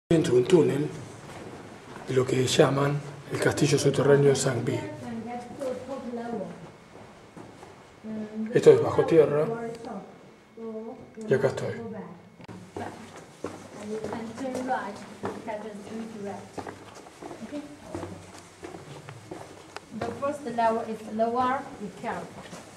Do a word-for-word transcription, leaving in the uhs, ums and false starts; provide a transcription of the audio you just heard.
Dentro de un túnel de lo que llaman el castillo subterráneo de Zhangbi. Esto es bajo tierra y acá estoy. The first level is lower, be careful.